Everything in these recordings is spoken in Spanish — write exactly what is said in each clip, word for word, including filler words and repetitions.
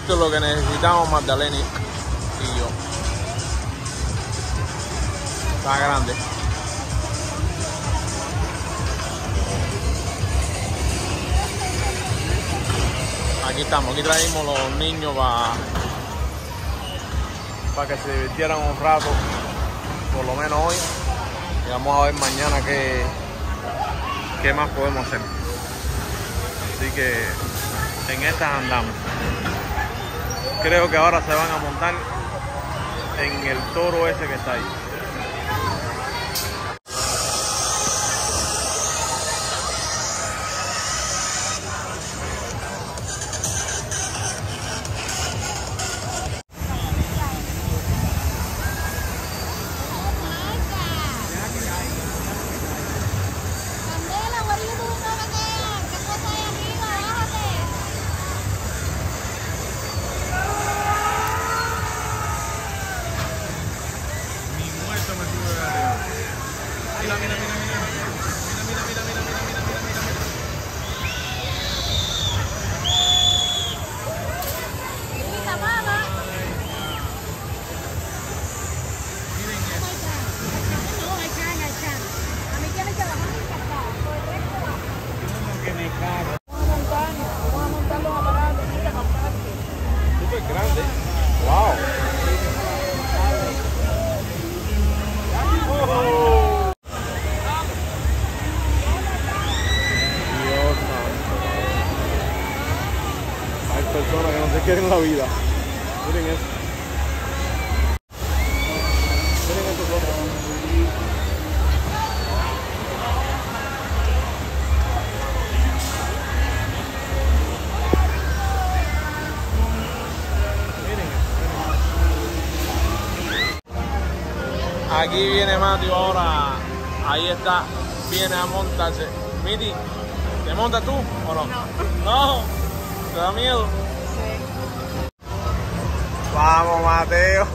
Esto es lo que necesitamos Magdalena y yo. Está grande. Aquí estamos, aquí traímos los niños para para que se divirtieran un rato, por lo menos hoy. Y vamos a ver mañana qué, qué más podemos hacer. Así que en estas andamos. Creo que ahora se van a montar en el toro ese que está ahí. Mira, mira, mira, mira, mira, mira, mira, mira, mira, mira, mira, mira, mira. Mamá. Miren esto. No, echan, echan. A mí tiene que bajar mi casa. Correcto. ¿Cómo que me cago? Vamos a montarnos, vamos a montar los aparatos. Mira, bastante. Súper grande. Wow. Oh. Personas que no se quieren la vida. Miren eso. Miren estos otros. Miren eso. Aquí viene Mateo ahora. Ahí está. Viene a montarse. Miti, ¿te montas tú o no? No. No. ¿Te da miedo? Vamos, Mateo.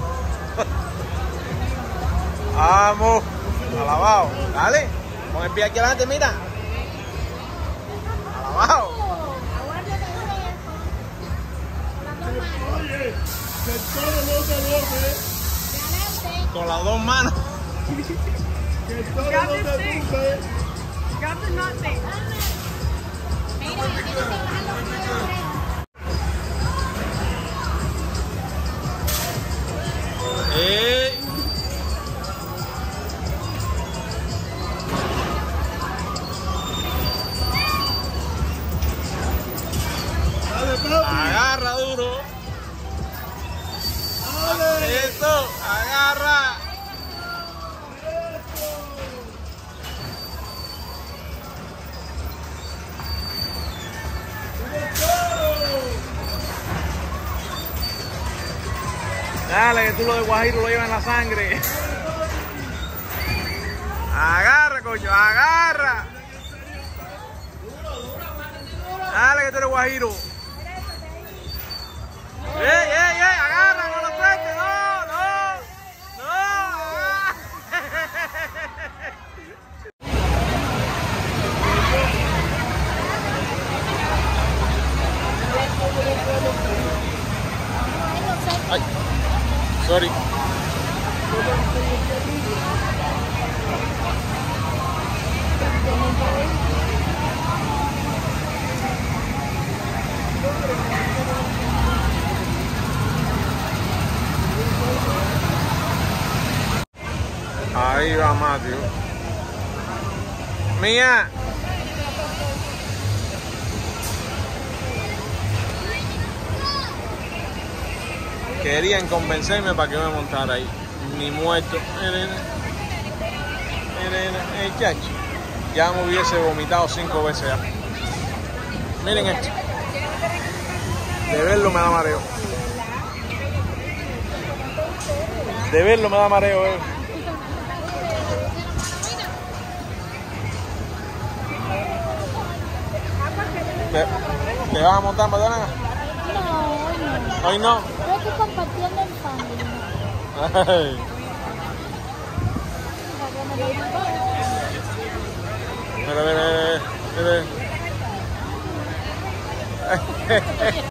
Vamos. Alabado. Dale. Pon el pie aquí adelante, mira. Alabado. Oye, que todo no se bote. Con las dos manos. Que todo no se tumbe. Grab the nut thing. ¡Eh! Dale, papi. Agarra duro. Dale. Eso, agarra. Dale, que tú lo de Guajiro lo llevas en la sangre. Agarra, coño, agarra. Dale, que tú eres Guajiro. ¡Ey, ey, ey! Agarra con la suerte. No, no, no. Ay. Sorry. Ahí va Mateo. Mía. Querían convencerme para que me montara ahí. Ni muerto. Miren, miren, el chacho. Ya me hubiese vomitado cinco veces ya. Miren esto. De verlo me da mareo. De verlo me da mareo, eh. ¿Te, ¿Te vas a montar, Magdalena? No, Hoy hoy no. no. Yo estoy compartiendo en familia. Ay. Mira, mira, mira, mira.